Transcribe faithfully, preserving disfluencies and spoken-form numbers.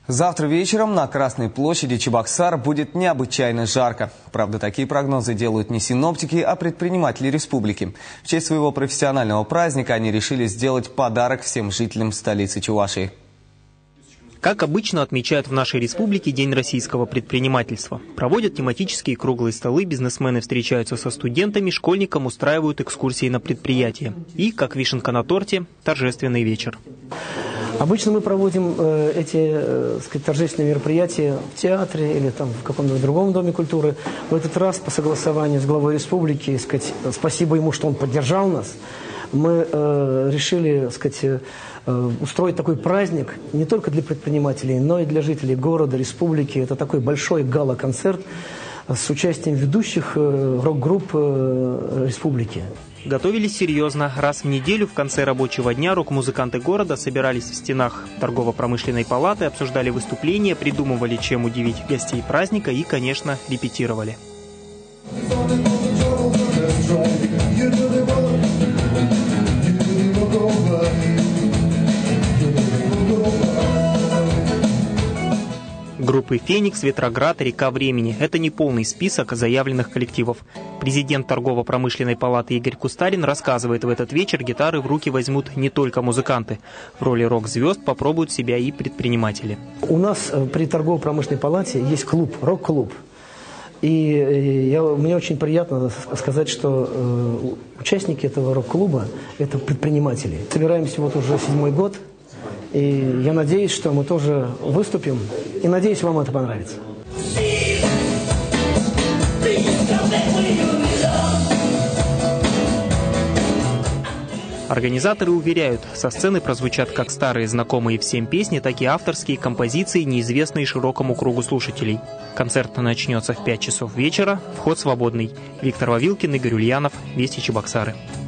Завтра вечером на Красной площади Чебоксар будет необычайно жарко. Правда, такие прогнозы делают не синоптики, а предприниматели республики. В честь своего профессионального праздника они решили сделать подарок всем жителям столицы Чувашии. Как обычно отмечают в нашей республике День российского предпринимательства. Проводят тематические круглые столы, бизнесмены встречаются со студентами, школьникам устраивают экскурсии на предприятия. И, как вишенка на торте, торжественный вечер. Обычно мы проводим э, эти э, сказать, торжественные мероприятия в театре или там, в каком-то другом доме культуры. В этот раз по согласованию с главой республики, сказать, спасибо ему, что он поддержал нас, мы э, решили сказать, э, устроить такой праздник не только для предпринимателей, но и для жителей города, республики. Это такой большой гала-концерт с участием ведущих э, рок-групп э, республики. Готовились серьезно. Раз в неделю в конце рабочего дня рок-музыканты города собирались в стенах торгово-промышленной палаты, обсуждали выступления, придумывали, чем удивить гостей праздника и, конечно, репетировали. Группы «Феникс», «Ветроград», «Река времени» — это не полный список заявленных коллективов. Президент торгово-промышленной палаты Игорь Кустарин рассказывает, в этот вечер гитары в руки возьмут не только музыканты. В роли рок-звезд попробуют себя и предприниматели. У нас при торгово-промышленной палате есть клуб, рок-клуб. И я, мне очень приятно сказать, что э, участники этого рок-клуба – это предприниматели. Собираемся вот уже седьмой год. И я надеюсь, что мы тоже выступим. И надеюсь, вам это понравится. Организаторы уверяют, со сцены прозвучат как старые знакомые всем песни, так и авторские композиции, неизвестные широкому кругу слушателей. Концерт начнется в пять часов вечера, вход свободный. Виктор Вавилкин, Игорь Ульянов, Вести Чебоксары.